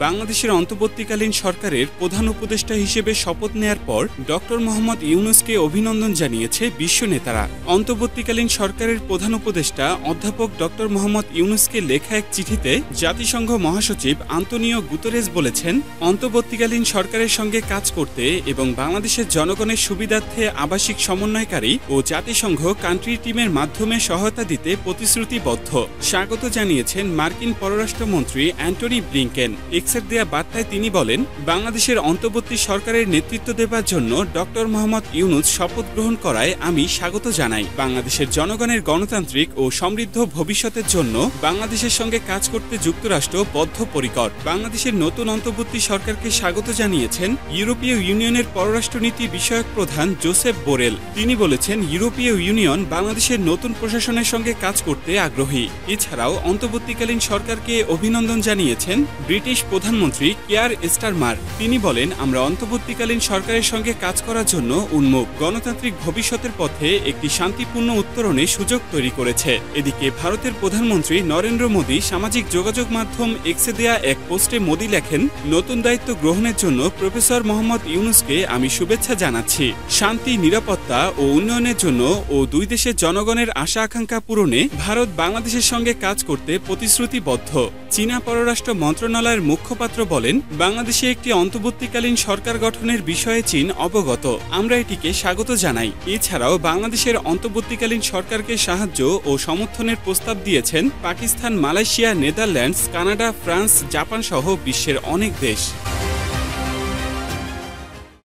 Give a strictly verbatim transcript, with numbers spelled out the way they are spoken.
বাংলাদেশের অন্তর্বর্তীকালীন সরকারের প্রধান উপদেষ্টা হিসেবে শপথ নেয়ার পর ডক্টর মোহাম্মদ ইউনূসকে অভিনন্দন জানিয়েছে বিশ্ব নেতারা। অন্তর্বর্তীকালীন সরকারের প্রধান উপদেষ্টা অধ্যাপক ডক্টর মোহাম্মদ ইউনূসকে লেখা এক চিঠিতে জাতিসংঘ মহাসচিব আন্তোনিও গুতেরেস বলেছেন, অন্তর্বর্তীকালীন সরকারের সঙ্গে কাজ করতে এবং বাংলাদেশের জনগণের সুবিধার্থে আবাসিক সমন্বয়কারী ও জাতিসংঘ কান্ট্রি টিমের মাধ্যমে সহায়তা দিতে প্রতিশ্রুতিবদ্ধ। স্বাগত জানিয়েছেন মার্কিন পররাষ্ট্রমন্ত্রী অ্যান্টনি ব্লিংকেন। এক্সের দেয়া বার্তায় তিনি বলেন, বাংলাদেশের অন্তর্বর্তী সরকারের নেতৃত্ব দেবার জন্য ডক্টর মোহাম্মদ ইউনূস শপথ গ্রহণ করায় আমি স্বাগত জানাই। বাংলাদেশের জনগণের গণতান্ত্রিক ও সমৃদ্ধ ভবিষ্যতের জন্য বাংলাদেশের সঙ্গে কাজ করতে যুক্তরাষ্ট্র বদ্ধপরিকর। বাংলাদেশের নতুন অন্তর্বর্তী সরকারকে স্বাগত জানিয়েছেন ইউরোপীয় ইউনিয়নের পররাষ্ট্রনীতি বিষয়ক প্রধান জোসেফ বোরেল। তিনি বলেছেন, ইউরোপীয় ইউনিয়ন বাংলাদেশের নতুন প্রশাসনের সঙ্গে কাজ করতে আগ্রহী। এছাড়াও অন্তর্বর্তীকালীন সরকারকে অভিনন্দন জানিয়েছেন ব্রিটিশ প্রধানমন্ত্রী কিয়ার স্টারমার। তিনি বলেন, আমরা অন্তর্বর্তীকালীন সরকারের সঙ্গে কাজ করার জন্য উন্মুখ। গণতান্ত্রিক ভবিষ্যতের পথে একটি শান্তিপূর্ণ উত্তরণের সুযোগ তৈরি করেছে। এদিকে ভারতের প্রধানমন্ত্রী নরেন্দ্র মোদী সামাজিক যোগাযোগ মাধ্যম এক্সে দেয়া এক পোস্টে মোদী লেখেন, নতুন দায়িত্ব গ্রহণের জন্য প্রফেসর মোহাম্মদ ইউনূসকে আমি শুভেচ্ছা জানাচ্ছি। শান্তি, নিরাপত্তা ও উন্নয়নের জন্য ও দুই দেশের জনগণের আশা আকাঙ্ক্ষা পূরণে ভারত বাংলাদেশের সঙ্গে কাজ করতে প্রতিশ্রুতিবদ্ধ। চীনা পররাষ্ট্র মন্ত্রণালয়ের মুখপাত্র বলেন, বাংলাদেশে একটি অন্তর্বর্তীকালীন সরকার গঠনের বিষয়ে চীন অবগত। আমরা এটিকে স্বাগত জানাই। এছাড়াও বাংলাদেশের অন্তর্বর্তীকালীন সরকারকে সাহায্য ও সমর্থনের প্রস্তাব দিয়েছেন Pakistan, Malaysia, Netherlands, Canada, France, Japan সহ বিশ্বের অনেক দেশ।